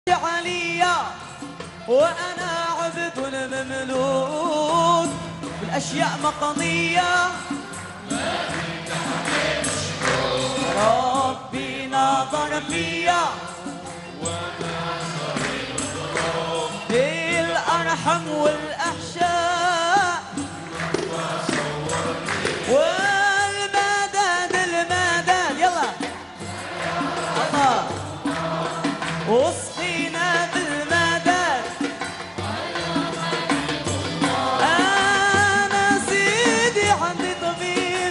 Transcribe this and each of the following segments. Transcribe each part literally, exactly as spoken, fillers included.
عليا وأنا عبد مملوك بالأشياء مقضية. ربي ناظر فيا الأرحم والأحشاء والمدد المدد يلا الله وصفينا بالمدد. أنا سيدي عندي طبيب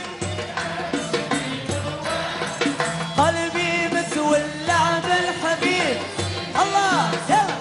قلبي متولع بالحبيب الله يلا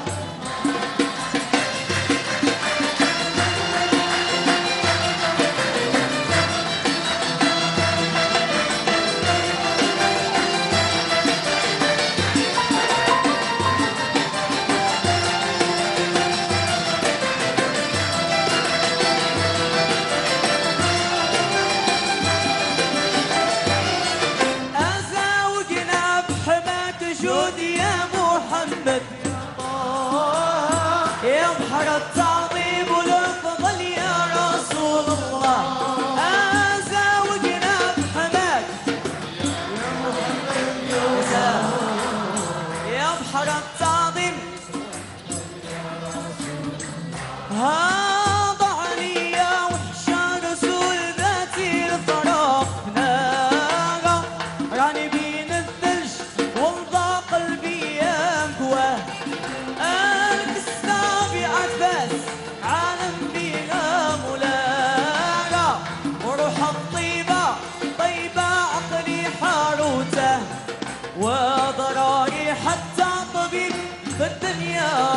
يا بحر التعظيم والفضل يا رسول الله. أزاوجنا بحماك يا بحر التعظيم هذا عليا وحشا رسول ذاتي الفراق بناغا راني بين الثلج والضاق قلبي ينكواه. عالم بيها ملاقى وروح الطيبة طيبة عقلي حاروته وضراري حتى طبيب في الدنيا